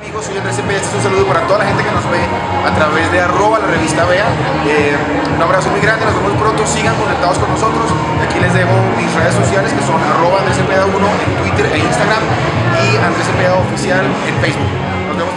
Amigos, soy Andrés Cepeda, este es un saludo para toda la gente que nos ve a través de @la revista Vea. Un abrazo muy grande, nos vemos pronto, sigan conectados con nosotros. Aquí les dejo mis redes sociales que son @AndresCepeda1 en Twitter e Instagram y Andrés Cepeda Oficial en Facebook. Nos vemos.